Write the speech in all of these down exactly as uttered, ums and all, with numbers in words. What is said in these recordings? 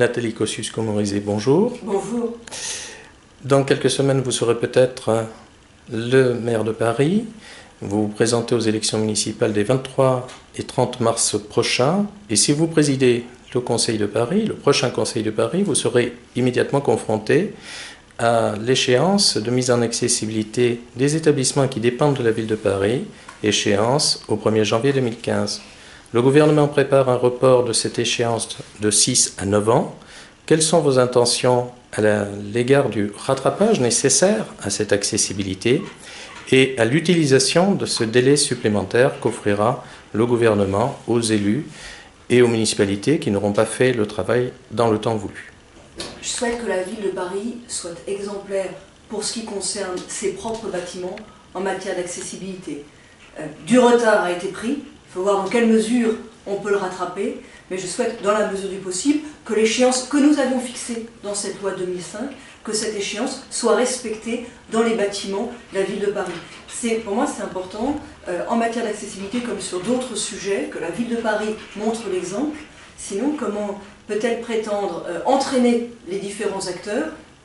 Nathalie Kosciusko-Morizet, bonjour. Bonjour. Dans quelques semaines, vous serez peut-être le maire de Paris. Vous vous présentez aux élections municipales des vingt-trois et trente mars prochains. Et si vous présidez le Conseil de Paris, le prochain Conseil de Paris, vous serez immédiatement confronté à l'échéance de mise en accessibilité des établissements qui dépendent de la ville de Paris, échéance au premier janvier deux mille quinze. Le gouvernement prépare un report de cette échéance de six à neuf ans. Quelles sont vos intentions à l'égard du rattrapage nécessaire à cette accessibilité et à l'utilisation de ce délai supplémentaire qu'offrira le gouvernement aux élus et aux municipalités qui n'auront pas fait le travail dans le temps voulu? Je souhaite que la ville de Paris soit exemplaire pour ce qui concerne ses propres bâtiments en matière d'accessibilité. Euh, du retard a été pris, il faut voir dans quelle mesure on peut le rattraper, mais je souhaite, dans la mesure du possible, que l'échéance que nous avions fixée dans cette loi deux mille cinq, que cette échéance soit respectée dans les bâtiments de la ville de Paris. Pour moi, c'est important, euh, en matière d'accessibilité comme sur d'autres sujets, que la ville de Paris montre l'exemple. Sinon, comment peut-elle prétendre euh, entraîner les différents acteurs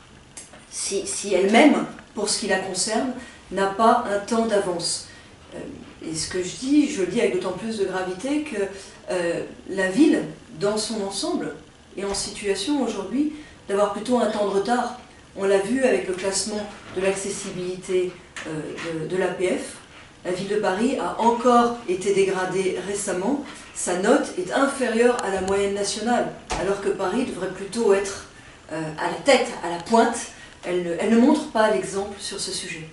si, si elle-même, pour ce qui la concerne, n'a pas un temps d'avance? euh, Et ce que je dis, je le dis avec d'autant plus de gravité que euh, la ville, dans son ensemble, est en situation aujourd'hui d'avoir plutôt un temps de retard. On l'a vu avec le classement de l'accessibilité euh, de, de l'A P F. La ville de Paris a encore été dégradée récemment. Sa note est inférieure à la moyenne nationale, alors que Paris devrait plutôt être euh, à la tête, à la pointe. Elle ne, elle ne montre pas l'exemple sur ce sujet.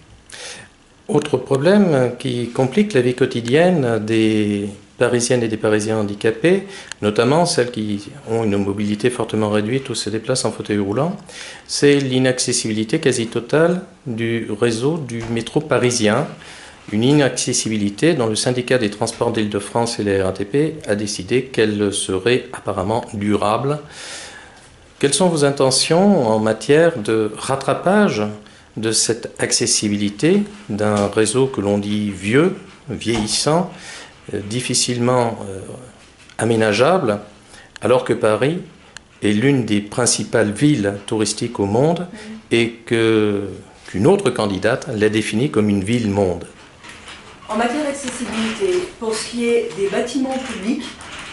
Autre problème qui complique la vie quotidienne des Parisiennes et des Parisiens handicapés, notamment celles qui ont une mobilité fortement réduite ou se déplacent en fauteuil roulant, c'est l'inaccessibilité quasi totale du réseau du métro parisien. Une inaccessibilité dont le syndicat des transports d'Île-de-France et la R A T P a décidé qu'elle serait apparemment durable. Quelles sont vos intentions en matière de rattrapage de cette accessibilité d'un réseau que l'on dit vieux, vieillissant, euh, difficilement euh, aménageable, alors que Paris est l'une des principales villes touristiques au monde et que, qu'une autre candidate l'a définie comme une ville-monde? En matière d'accessibilité, pour ce qui est des bâtiments publics,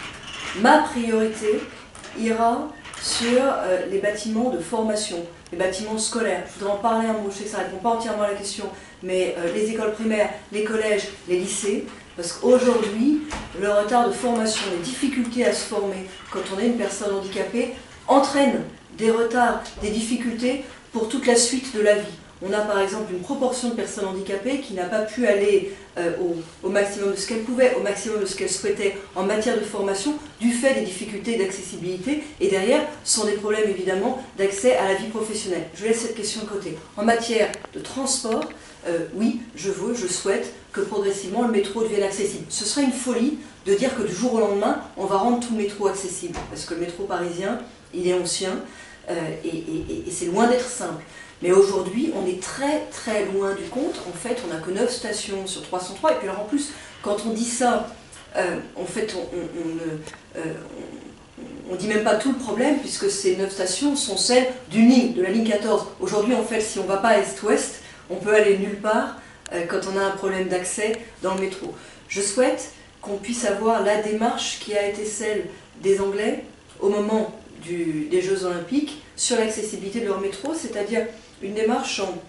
ma priorité ira sur euh, les bâtiments de formation, les bâtiments scolaires. Je voudrais en parler un mot, je sais que ça ne répond pas entièrement à la question, mais euh, les écoles primaires, les collèges, les lycées, parce qu'aujourd'hui, le retard de formation, les difficultés à se former quand on est une personne handicapée, entraînent des retards, des difficultés pour toute la suite de la vie. On a par exemple une proportion de personnes handicapées qui n'a pas pu aller euh, au, au maximum de ce qu'elle pouvait, au maximum de ce qu'elle souhaitait en matière de formation, du fait des difficultés d'accessibilité. Et derrière, sont des problèmes évidemment d'accès à la vie professionnelle. Je laisse cette question de côté. En matière de transport, euh, oui, je veux, je souhaite que progressivement le métro devienne accessible. Ce serait une folie de dire que du jour au lendemain, on va rendre tout le métro accessible. Parce que le métro parisien, il est ancien euh, et, et, et c'est loin d'être simple. Mais aujourd'hui, on est très très loin du compte. En fait, on n'a que neuf stations sur trois cent trois. Et puis alors en plus, quand on dit ça, euh, en fait, on ne on, euh, on, on dit même pas tout le problème, puisque ces neuf stations sont celles d'une ligne, de la ligne quatorze. Aujourd'hui, en fait, si on ne va pas est-ouest, on peut aller nulle part euh, quand on a un problème d'accès dans le métro. Je souhaite qu'on puisse avoir la démarche qui a été celle des Anglais au moment du, des Jeux Olympiques sur l'accessibilité de leur métro, c'est-à-dire une démarche en,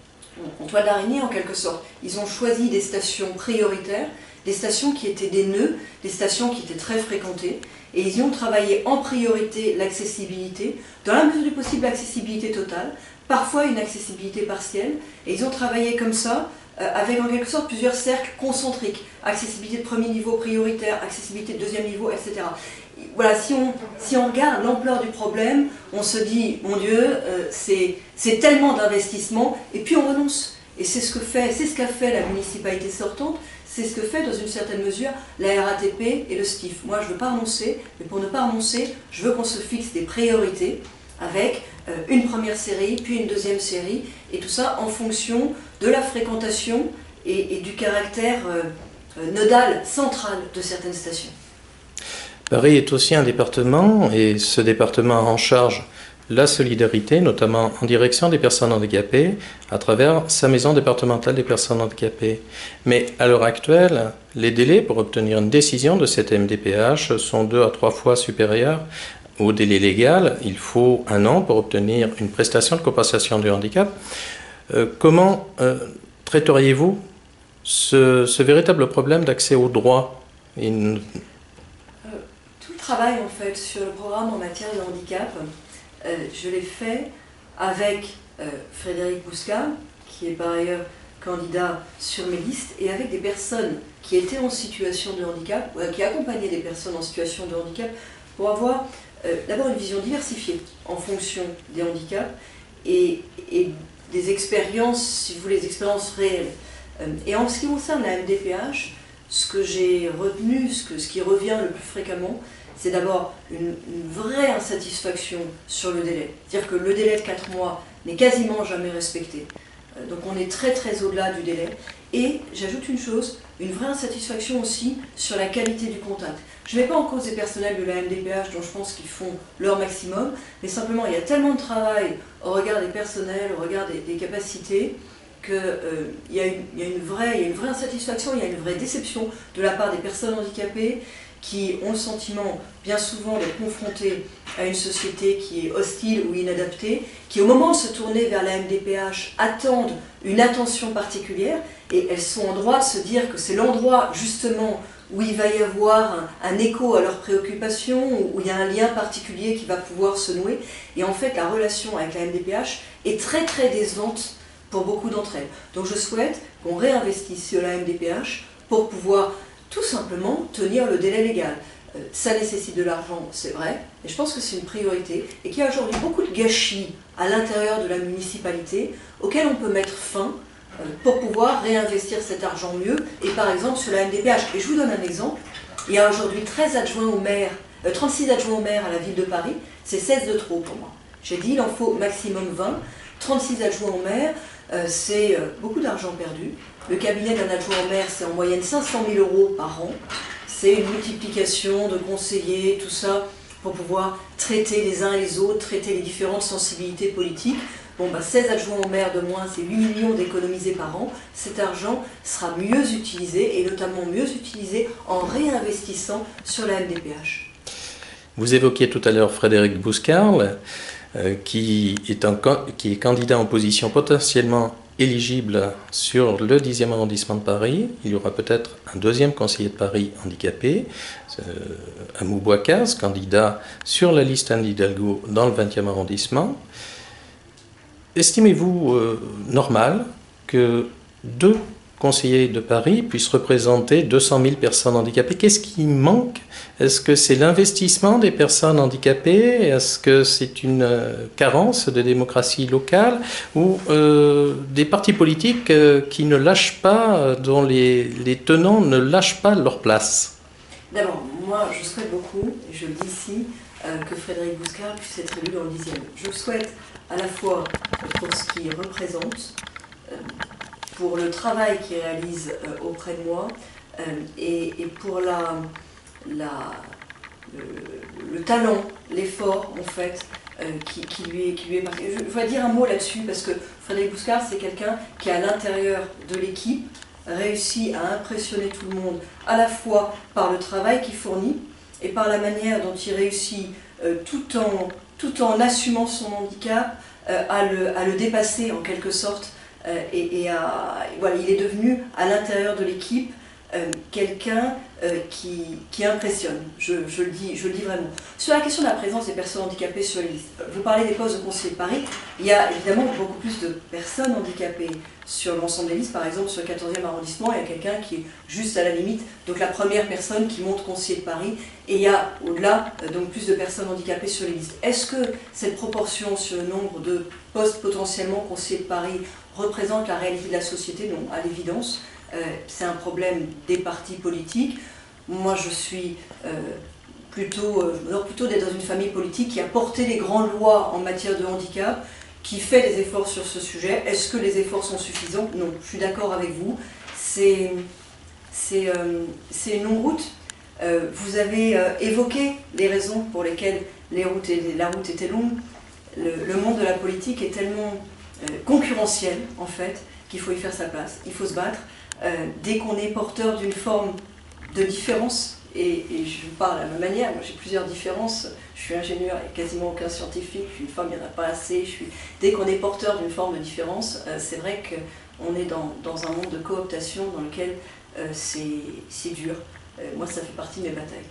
en toile d'araignée en quelque sorte. Ils ont choisi des stations prioritaires, des stations qui étaient des nœuds, des stations qui étaient très fréquentées, et ils y ont travaillé en priorité l'accessibilité, dans la mesure du possible l'accessibilité totale, parfois une accessibilité partielle, et ils ont travaillé comme ça, euh, avec en quelque sorte plusieurs cercles concentriques, accessibilité de premier niveau prioritaire, accessibilité de deuxième niveau, et cetera. Voilà, si on, si on regarde l'ampleur du problème, on se dit, mon Dieu, euh, c'est tellement d'investissement, et puis on renonce. Et c'est ce que fait, c'est ce qu'a fait la municipalité sortante, c'est ce que fait dans une certaine mesure la R A T P et le S T I F. Moi, je ne veux pas renoncer, mais pour ne pas renoncer, je veux qu'on se fixe des priorités avec euh, une première série, puis une deuxième série, et tout ça en fonction de la fréquentation et, et du caractère euh, euh, nodal, central de certaines stations. Paris est aussi un département, et ce département a en charge la solidarité, notamment en direction des personnes handicapées, à travers sa maison départementale des personnes handicapées. Mais à l'heure actuelle, les délais pour obtenir une décision de cette M D P H sont deux à trois fois supérieurs au délai légal. Il faut un an pour obtenir une prestation de compensation du handicap. Euh, comment euh, traiteriez-vous ce, ce véritable problème d'accès aux droits? Une... Tout le travail en fait sur le programme en matière de handicap, euh, je l'ai fait avec euh, Frédéric Bouscal, qui est par ailleurs candidat sur mes listes, et avec des personnes qui étaient en situation de handicap, ou qui accompagnaient des personnes en situation de handicap, pour avoir euh, d'abord une vision diversifiée en fonction des handicaps et, et des expériences, si vous voulez, des expériences réelles. Euh, et en ce qui concerne la M D P H, ce que j'ai retenu, ce, que, ce qui revient le plus fréquemment, c'est d'abord une, une vraie insatisfaction sur le délai. C'est-à-dire que le délai de quatre mois n'est quasiment jamais respecté. Euh, donc on est très très au-delà du délai. Et j'ajoute une chose, une vraie insatisfaction aussi sur la qualité du contact. Je ne mets pas en cause les personnels de la M D P H dont je pense qu'ils font leur maximum, mais simplement il y a tellement de travail au regard des personnels, au regard des, des capacités, qu'il euh, y, y a une vraie insatisfaction, il y a une vraie déception de la part des personnes handicapées qui ont le sentiment bien souvent d'être confrontées à une société qui est hostile ou inadaptée, qui au moment de se tourner vers la M D P H attendent une attention particulière et elles sont en droit de se dire que c'est l'endroit justement où il va y avoir un, un écho à leurs préoccupations, où il y a un lien particulier qui va pouvoir se nouer. Et en fait, la relation avec la M D P H est très très décevante pour beaucoup d'entre elles. Donc je souhaite qu'on réinvestisse sur la M D P H pour pouvoir tout simplement tenir le délai légal. Euh, ça nécessite de l'argent, c'est vrai, mais je pense que c'est une priorité et qu'il y a aujourd'hui beaucoup de gâchis à l'intérieur de la municipalité auxquels on peut mettre fin euh, pour pouvoir réinvestir cet argent mieux et par exemple sur la M D P H. Et je vous donne un exemple, il y a aujourd'hui treize adjoints au maire, euh, trente-six adjoints au maire à la ville de Paris, c'est seize de trop pour moi. J'ai dit il en faut maximum vingt, trente-six adjoints au maire, euh, c'est euh, beaucoup d'argent perdu. Le cabinet d'un adjoint au maire, c'est en moyenne cinq cent mille euros par an. C'est une multiplication de conseillers, tout ça, pour pouvoir traiter les uns et les autres, traiter les différentes sensibilités politiques. Bon, bah, seize adjoints au maire de moins, c'est huit millions d'économisés par an. Cet argent sera mieux utilisé, et notamment mieux utilisé en réinvestissant sur la M D P H. Vous évoquiez tout à l'heure Frédéric Bouscarl, euh, qui, est en, qui est candidat en position potentiellement éligible sur le dixième arrondissement de Paris. Il y aura peut-être un deuxième conseiller de Paris handicapé, euh, Amou Bouakaz, candidat sur la liste Anne Hidalgo dans le vingtième arrondissement. Estimez-vous euh, normal que deux conseillers de Paris puissent représenter deux cent mille personnes handicapées? Qu'est-ce qui manque? Est-ce que c'est l'investissement des personnes handicapées? Est-ce que c'est une euh, carence de démocratie locale? Ou euh, des partis politiques euh, qui ne lâchent pas, euh, dont les, les tenants ne lâchent pas leur place? D'abord, moi je souhaite beaucoup, et je le dis ici, euh, que Frédéric Bouscarl puisse être élu dans le dixième. Je le souhaite à la fois pour ce qu'il représente, euh, pour le travail qu'il réalise euh, auprès de moi, euh, et, et pour la, la, le, le talent, l'effort en fait, euh, qui, qui, lui est, qui lui est marqué. Je, je voudrais dire un mot là-dessus, parce que Frédéric Bouscarl, c'est quelqu'un qui, à l'intérieur de l'équipe, réussit à impressionner tout le monde, à la fois par le travail qu'il fournit, et par la manière dont il réussit, euh, tout, en, tout en assumant son handicap, euh, à, le, à le dépasser en quelque sorte. Euh, et, et à, voilà, il est devenu, à l'intérieur de l'équipe, euh, quelqu'un euh, qui, qui impressionne, je, je, le dis, je le dis vraiment. Sur la question de la présence des personnes handicapées sur les listes, vous parlez des postes de conseiller de Paris, il y a évidemment beaucoup plus de personnes handicapées sur l'ensemble des listes. Par exemple, sur le quatorzième arrondissement, il y a quelqu'un qui est juste à la limite, donc la première personne qui monte conseiller de Paris, et il y a au-delà donc plus de personnes handicapées sur les listes. Est-ce que cette proportion sur le nombre de postes potentiellement conseillers de Paris représente la réalité de la société? Non, à l'évidence. Euh, c'est un problème des partis politiques. Moi, je suis euh, plutôt, euh, je plutôt d'être dans une famille politique qui a porté les grandes lois en matière de handicap, qui fait des efforts sur ce sujet. Est-ce que les efforts sont suffisants? Non, je suis d'accord avec vous. C'est euh, une longue route. Euh, vous avez euh, évoqué les raisons pour lesquelles les routes et, la route était longue. Le, le monde de la politique est tellement euh, concurrentiel, en fait, qu'il faut y faire sa place. Il faut se battre. Euh, dès qu'on est porteur d'une forme de différence, et, et je vous parle à ma manière, moi j'ai plusieurs différences, je suis ingénieur et quasiment aucun scientifique, je suis une femme, il n'y en a pas assez, je suis... dès qu'on est porteur d'une forme de différence, euh, c'est vrai qu'on est dans, dans un monde de cooptation dans lequel euh, c'est dur. Euh, moi ça fait partie de mes batailles.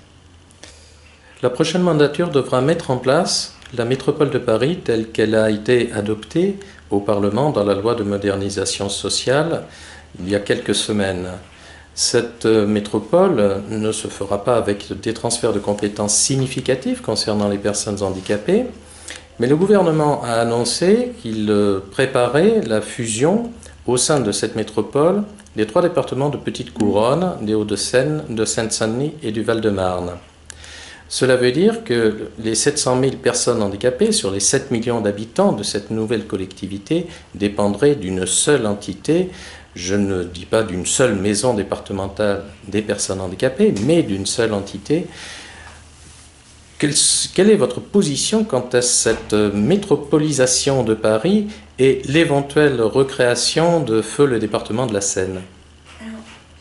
La prochaine mandature devra mettre en place la métropole de Paris telle qu'elle a été adoptée au Parlement dans la loi de modernisation sociale il y a quelques semaines. Cette métropole ne se fera pas avec des transferts de compétences significatifs concernant les personnes handicapées, mais le gouvernement a annoncé qu'il préparait la fusion au sein de cette métropole des trois départements de Petite Couronne, des Hauts-de-Seine, de Seine-Saint-Denis et du Val-de-Marne. Cela veut dire que les sept cent mille personnes handicapées sur les sept millions d'habitants de cette nouvelle collectivité dépendraient d'une seule entité. Je ne dis pas d'une seule maison départementale des personnes handicapées, mais d'une seule entité. Quelle, quelle est votre position quant à cette métropolisation de Paris et l'éventuelle recréation de feu le département de la Seine? Alors,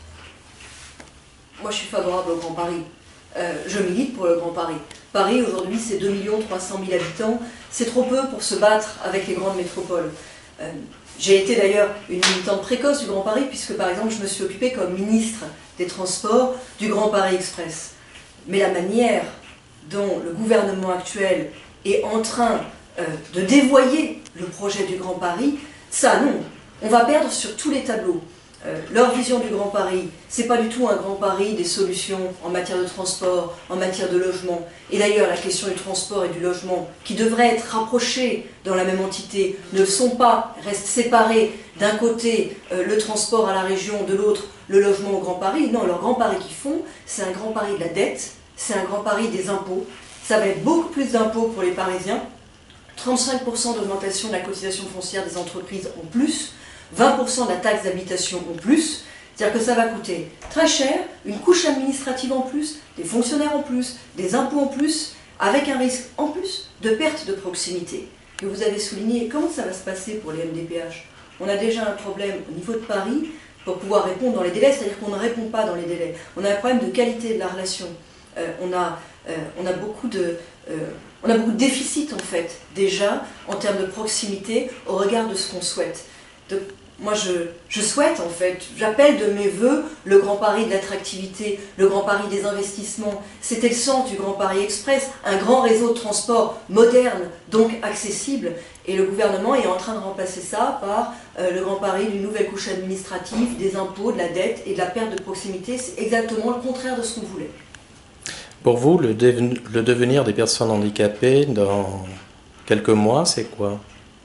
moi je suis favorable au Grand Paris. Euh, je milite pour le Grand Paris. Paris aujourd'hui c'est deux millions trois cent mille habitants, c'est trop peu pour se battre avec les grandes métropoles. Euh, J'ai été d'ailleurs une militante précoce du Grand Paris puisque par exemple je me suis occupée comme ministre des Transports du Grand Paris Express. Mais la manière dont le gouvernement actuel est en train euh, de dévoyer le projet du Grand Paris, ça non, on va perdre sur tous les tableaux. Euh, leur vision du Grand Paris, c'est pas du tout un Grand Paris des solutions en matière de transport, en matière de logement. Et d'ailleurs, la question du transport et du logement, qui devraient être rapprochés dans la même entité, ne le sont pas, restent séparés. D'un côté, euh, le transport à la région, de l'autre, le logement au Grand Paris. Non, leur Grand Paris qu'ils font, c'est un Grand Paris de la dette, c'est un Grand Paris des impôts. Ça va être beaucoup plus d'impôts pour les Parisiens, trente-cinq pour cent d'augmentation de la cotisation foncière des entreprises en plus, vingt pour cent de la taxe d'habitation en plus, c'est-à-dire que ça va coûter très cher, une couche administrative en plus, des fonctionnaires en plus, des impôts en plus, avec un risque en plus de perte de proximité que vous avez souligné. Comment ça va se passer pour les M D P H? On a déjà un problème au niveau de Paris pour pouvoir répondre dans les délais, c'est-à-dire qu'on ne répond pas dans les délais. On a un problème de qualité de la relation. Euh, on, a, euh, on, a beaucoup de, euh, on a beaucoup de déficits en fait, déjà, en termes de proximité au regard de ce qu'on souhaite. De, moi je, je souhaite en fait, j'appelle de mes voeux le Grand Paris de l'attractivité, le Grand Paris des investissements. C'était le sens du Grand Paris Express, un grand réseau de transport moderne, donc accessible, et le gouvernement est en train de remplacer ça par euh, le Grand Paris d'une nouvelle couche administrative, des impôts, de la dette et de la perte de proximité. C'est exactement le contraire de ce qu'on voulait. Pour vous, le, le devenir des personnes handicapées dans quelques mois, c'est quoi?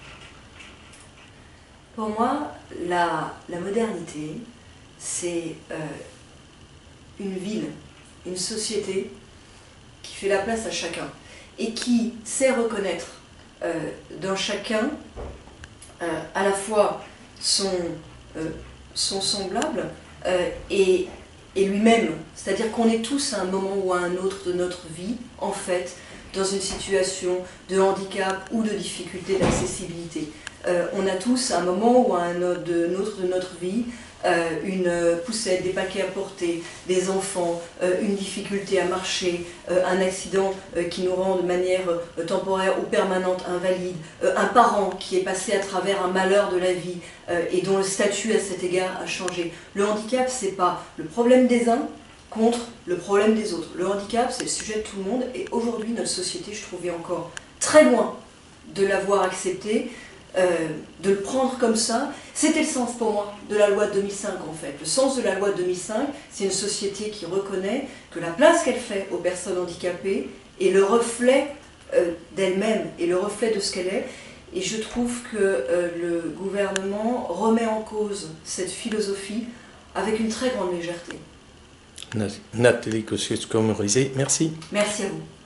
Pour moi, la, la modernité, c'est euh, une ville, une société qui fait la place à chacun et qui sait reconnaître euh, dans chacun euh, à la fois son, euh, son semblable euh, et, et lui-même. C'est-à-dire qu'on est tous à un moment ou à un autre de notre vie, en fait, dans une situation de handicap ou de difficulté d'accessibilité. Euh, on a tous à un moment ou à un autre de notre, de notre vie euh, une poussette, des paquets à porter, des enfants, euh, une difficulté à marcher, euh, un accident euh, qui nous rend de manière euh, temporaire ou permanente invalide, euh, un parent qui est passé à travers un malheur de la vie euh, et dont le statut à cet égard a changé. Le handicap, c'est pas le problème des uns contre le problème des autres. Le handicap, c'est le sujet de tout le monde et aujourd'hui, notre société, je trouvais encore très loin de l'avoir accepté. Euh, de le prendre comme ça, c'était le sens pour moi de la loi de deux mille cinq en fait. Le sens de la loi de deux mille cinq, c'est une société qui reconnaît que la place qu'elle fait aux personnes handicapées est le reflet euh, d'elle-même et le reflet de ce qu'elle est. Et je trouve que euh, le gouvernement remet en cause cette philosophie avec une très grande légèreté. Nathalie Kosciusko-Morizet, merci. Merci à vous.